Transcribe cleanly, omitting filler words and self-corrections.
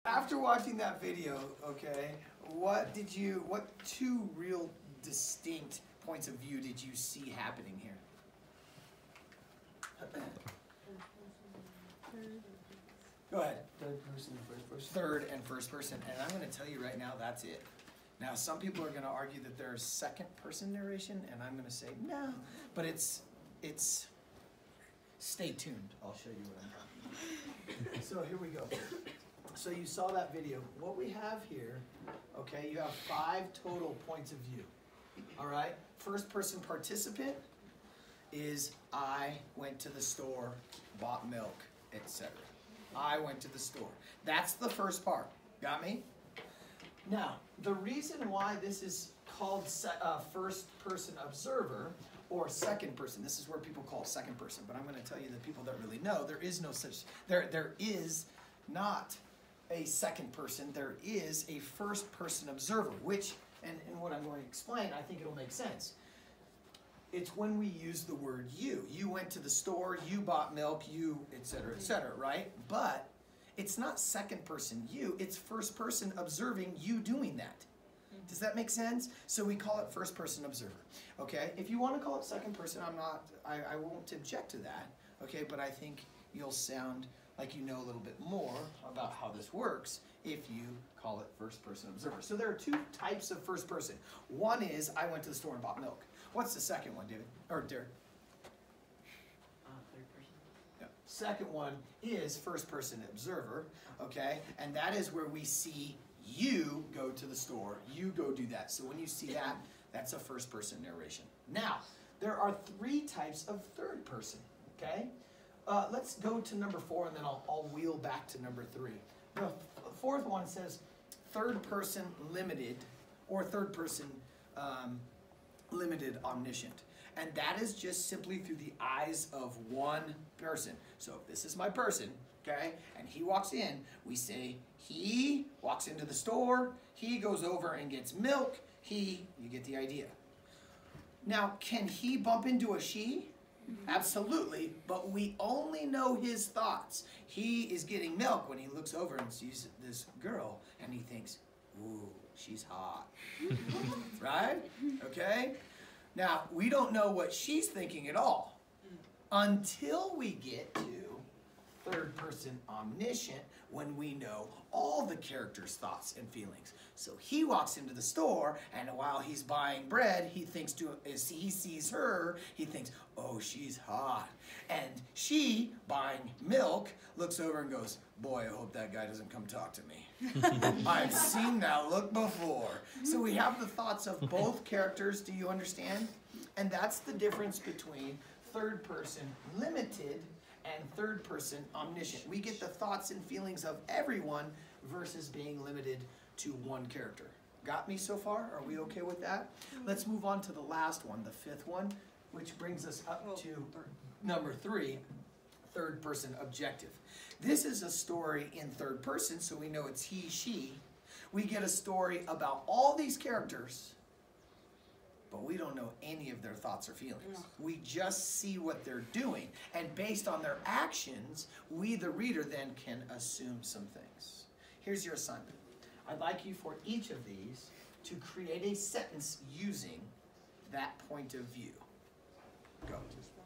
After watching that video, okay, what two real distinct points of view did you see happening here? Go ahead. Third person and first person. Third and first person, and I'm going to tell you right now, that's it. Now, some people are going to argue that there's second person narration, and I'm going to say no, but it's. Stay tuned. I'll show you what I'm talking about. So here we go. So you saw that video. What we have here, okay, you have 5 total points of view. All right? First person participant is I went to the store, bought milk, etc. I went to the store. That's the first part. Got me? Now, the reason why this is called first person observer or second person, this is where people call it second person, but I'm going to tell you the people that really know, there is no such, there is not a second person, there is a first person observer, which, and what I'm going to explain, I think it'll make sense. It's when we use the word you. You went to the store, you bought milk, you, etc., right? But it's not second person you, it's first person observing you doing that. Does that make sense? So we call it first person observer, okay? If you want to call it second person, I won't object to that, okay? But I think you'll sound like you know a little bit more about how this works if you call it first person observer. So there are 2 types of first person. One is, I went to the store and bought milk. What's the second one, David? Or Derek? Third person. Yeah. Second one is first person observer, okay? And that is where we see you go to the store, you go do that. So when you see that, that's a first person narration. Now, there are 3 types of third person, okay? Let's go to number 4 and then I'll wheel back to number 3. The 4th one says third person limited or third person limited omniscient. And that is just simply through the eyes of one person. So if this is my person, okay, and he walks in, we say he walks into the store, he goes over and gets milk, you get the idea. Now, can he bump into a she? Absolutely, but we only know his thoughts. He is getting milk when he looks over and sees this girl and he thinks, ooh, she's hot. Right? Okay? Now, we don't know what she's thinking at all until we get to third person omniscient when we know all the character's thoughts and feelings. So he walks into the store and while he's buying bread, he thinks he sees her, he thinks, oh, she's hot. And she, buying milk, looks over and goes, boy, I hope that guy doesn't come talk to me. I've seen that look before. So we have the thoughts of both characters, do you understand? And that's the difference between third person limited and third person omniscient. We get the thoughts and feelings of everyone versus being limited to one character. Got me so far? Are we okay with that? Let's move on to the last one, the 5th one, which brings us up to number 3, third person objective. This is a story in third person, so we know it's he, she. We get a story about all these characters, but we don't know any of their thoughts or feelings. We just see what they're doing. And based on their actions, we, the reader, then can assume some things. Here's your assignment. I'd like you for each of these to create a sentence using that point of view. Go.